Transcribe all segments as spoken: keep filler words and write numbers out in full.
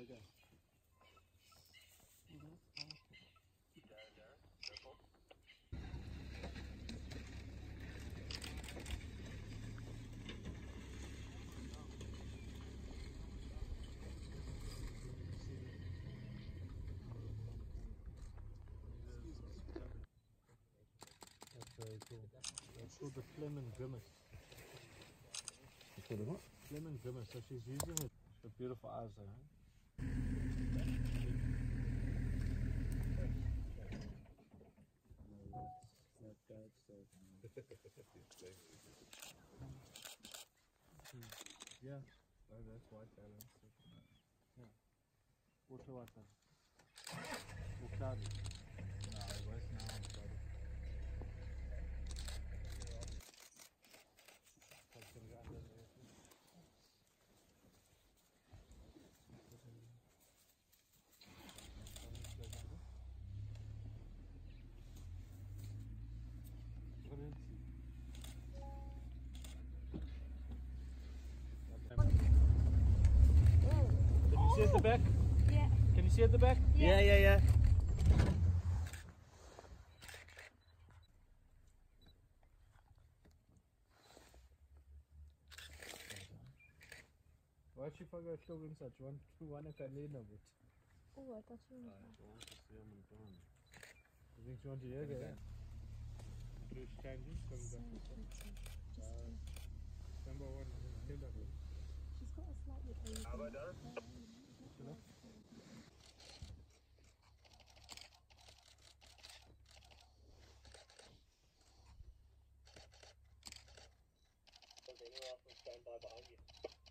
Okay. That's very cool. That's called the Phlegm and Grimace. It's called a what? Phlegm and Grimace. So she's using it. The beautiful eyes there, huh? That guy's so yeah, oh, that's white balance. Yeah. Water water. Or cloudy. No, it was now cloudy. Can you see at the back? Yeah. Can you see at the back? Yeah, yeah, yeah. Why should I go children such one to one of it? Oh, I thought you were. You think you want to hear that? Just changing from the number one. She's got a slightly Asian. Have I done? Is anyone else on standby behind you?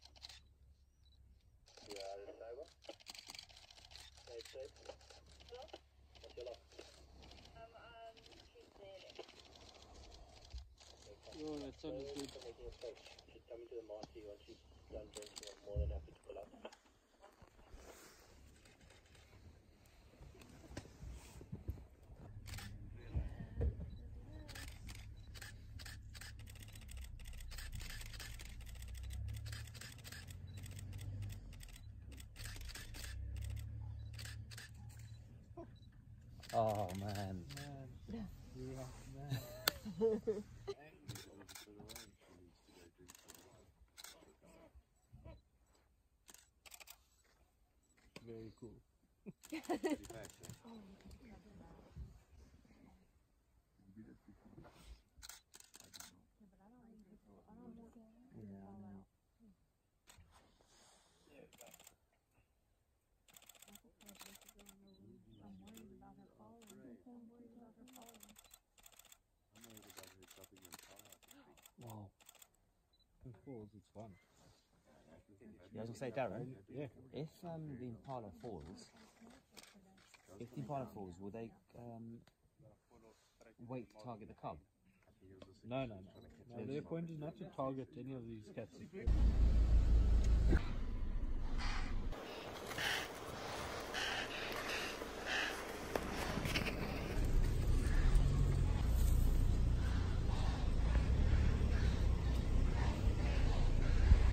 You are at the table? Stay safe. Hello? What's your lock? Um, um, she's there. Oh, that sounded good. For making a space. She's coming to the marquee once she's done drinking. I'm more than happy to pull up. Oh man. Man. Yeah, man. Very cool. I'm worried about her falling. I'm worried about her falling. Wow. Falls, it's fun. Yeah, I was gonna say, Darren. Yeah. If um, the impala falls, if the impala falls, will they um, wait to target the cub? No, no, no. No, their point is not to target any of these cats.